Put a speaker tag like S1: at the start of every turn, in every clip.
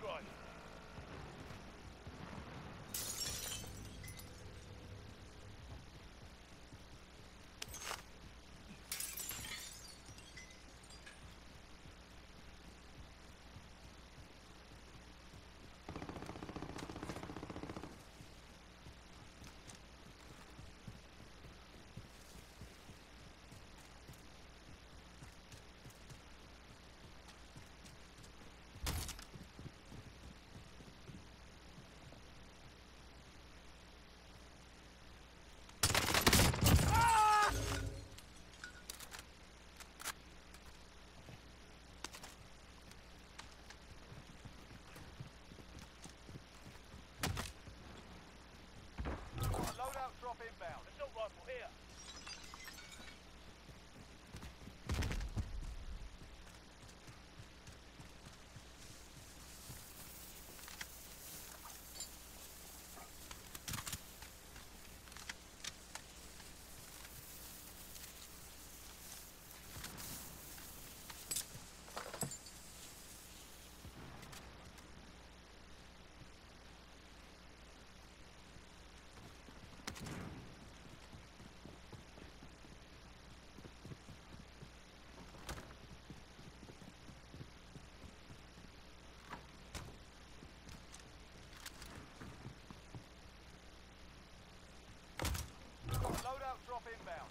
S1: right. Loadout drop inbound. Assault rifle here. Loadout drop inbound.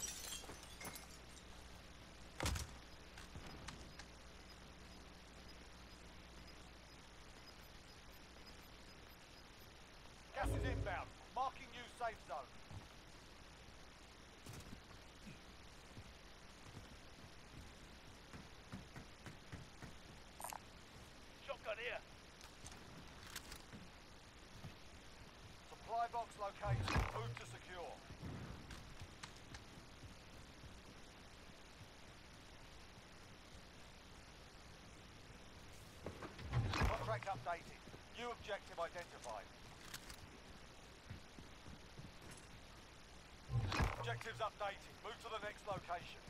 S1: Gas is inbound. Marking new safe zone. Shotgun here. Supply box located. Move to secure. Contract updated. New objective identified. Objectives updated. Move to the next location.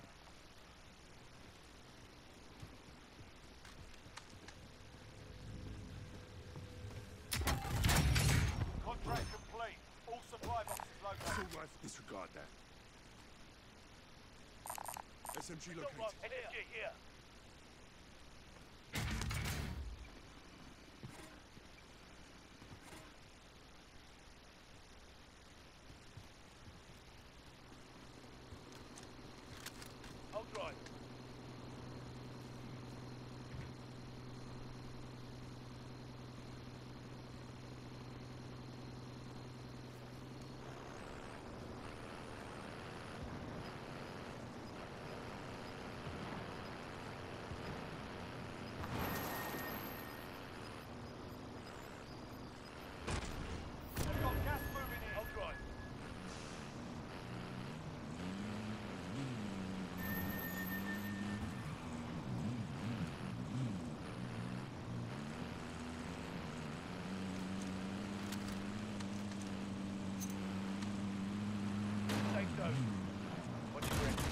S1: Contract complete. All supply boxes located.
S2: Assault rifle, disregard that. SMG located.
S1: SMG here. Hold right. We've got gas moving in. Hold right. Safe zone. What's your ready?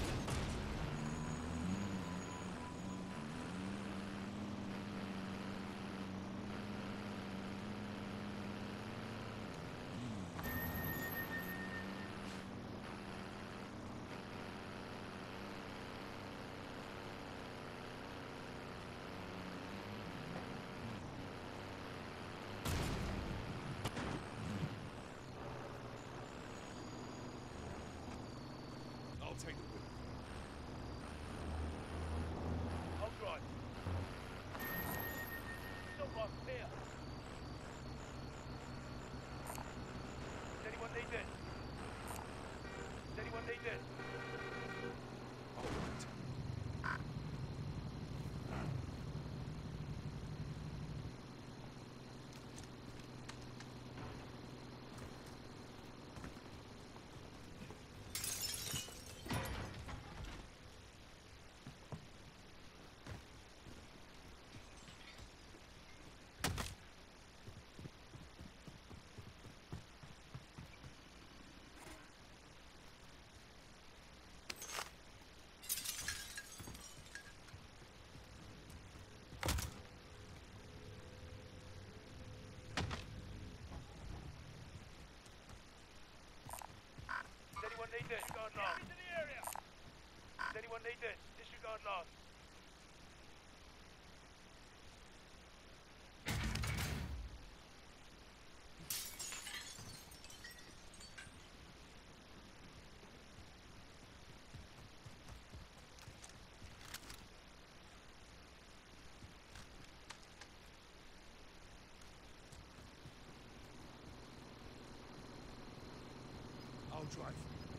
S2: I'll take the win.
S1: Hold right. Assault rifle here. Does anyone need this? Does anyone need this?
S2: All right.
S1: last. Into the area. Does anyone need this? Disregard last.
S2: I'll drive.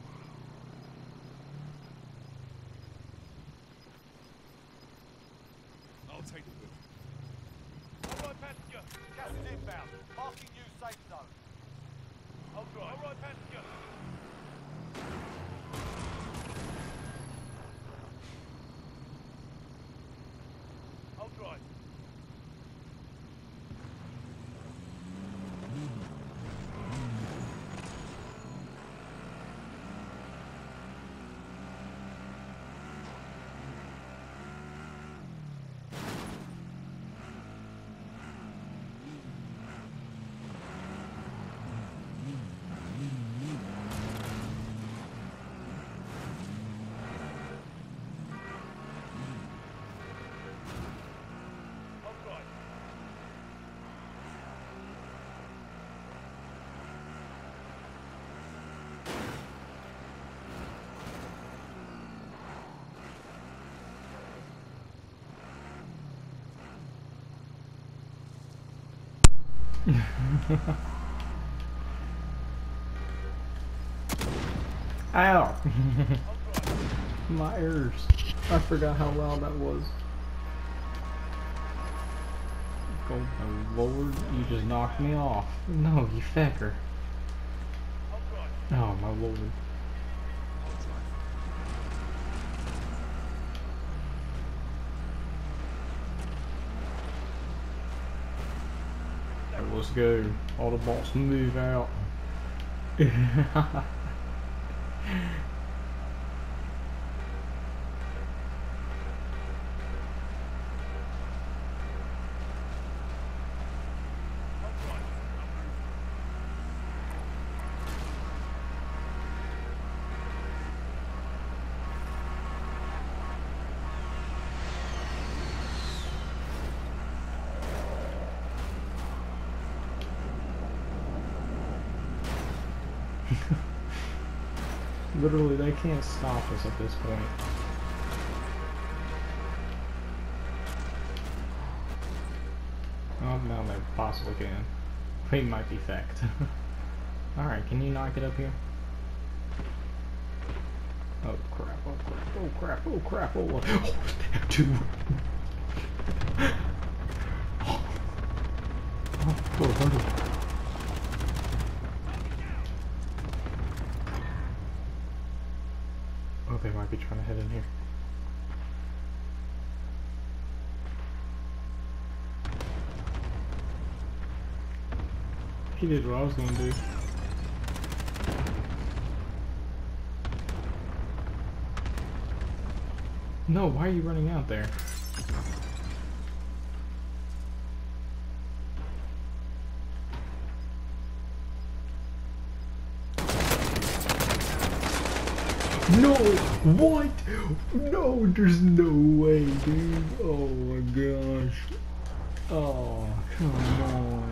S2: I'll take the wheel.
S1: All right, passenger. Gas is inbound. Marking you safe zone. I'll drive. All right, passenger. I'll drive. I'll drive.
S3: Ow!
S1: I'll drive.
S3: My ears. I forgot how loud that was. Oh my lord, you just knocked me off. No, you fecker.
S1: I'll drive.
S3: Oh my lord.
S2: I'll drive.
S3: Alright, let's go. All the bolts move out.
S1: I'll drive.
S3: Literally, they can't stop us at this point. Oh, no, they possibly can. We might be fecked. Alright, can you knock it up here? Oh crap, oh crap, oh crap, oh crap, oh, oh dude. Oh, buddy. Oh, they might be trying to head in here. He did what I was gonna do. No, why are you running out there? No! What? No, there's no way, dude. Oh my gosh. Oh, come on.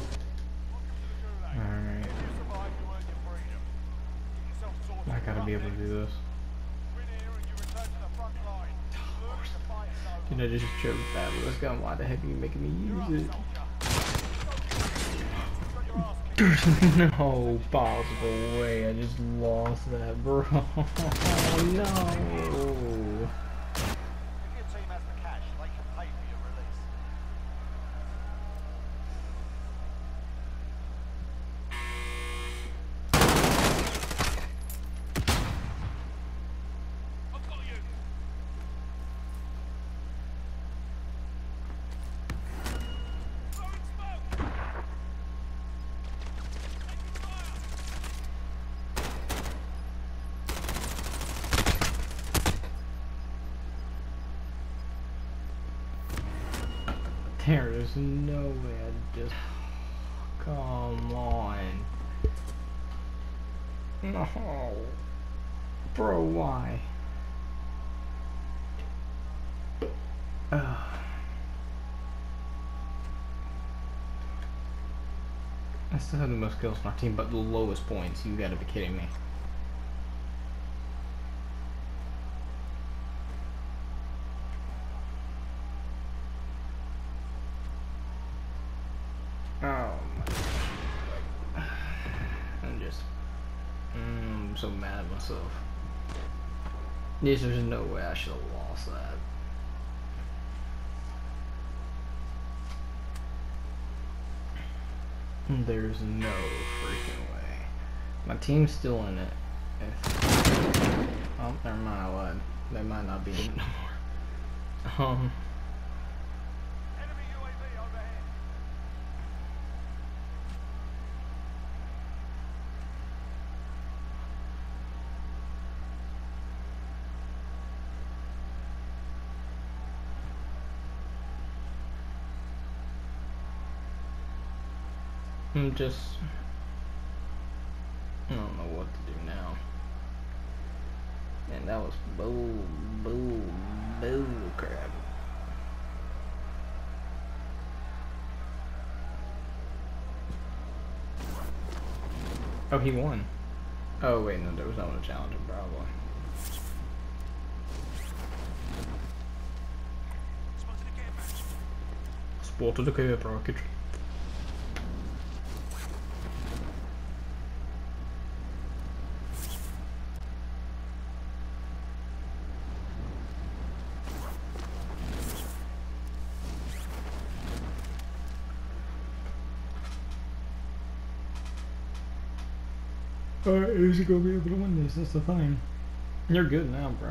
S3: Alright.
S1: You survive, you earn your freedom. Get yourself sorted.
S3: I gotta be able to do this.
S1: Win here and you return to the front line. Lose the fight is over.
S3: Dude, I just chose that with this gun. Why the heck are you making me use it? There's no possible way I just lost that, bro. No.
S1: If your team has the cash, they can pay for your release. I've got you. Throwing smoke. Taking fire.
S3: There is no way I just... Come on. No. Bro, why? Ugh. I still have the most kills on our team, but the lowest points. You gotta be kidding me. Oh my. I'm so mad at myself. There's no way I should have lost that. There's no freaking way. My team's still in it. Oh, never mind, I lied. They might not be in it no more.
S1: Enemy UAV overhead.
S3: I don't know what to do now. And that was bull crap. Oh, he won. Oh wait, no, there was no one to challenge him, probably. Spotted a care package. Alright, who's gonna be able to win this? That's the thing. You're good now, bro.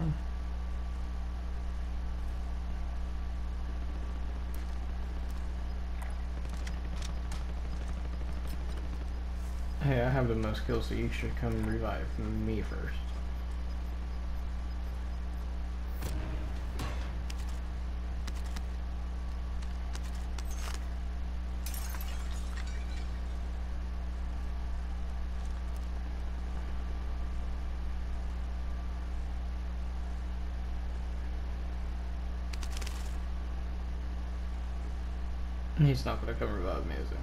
S3: Hey, I have the most kills, so you should come revive me first. He's not gonna come revive me, is he?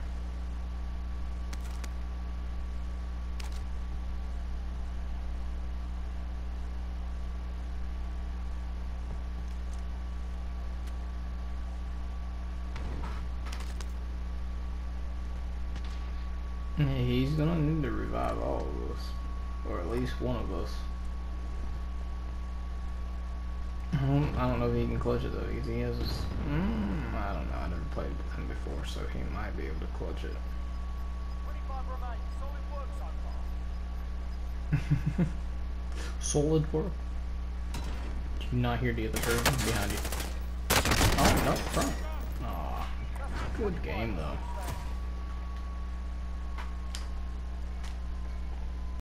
S3: He's gonna need to revive all of us, or at least one of us. I don't know if he can clutch it though, because he has this. I don't know. I never played with him before, so he might be able to clutch it.
S1: 25 remain. Solid work so far.
S3: Solid work. Do you not hear the other person behind you? Oh no, front. Aw, good game though.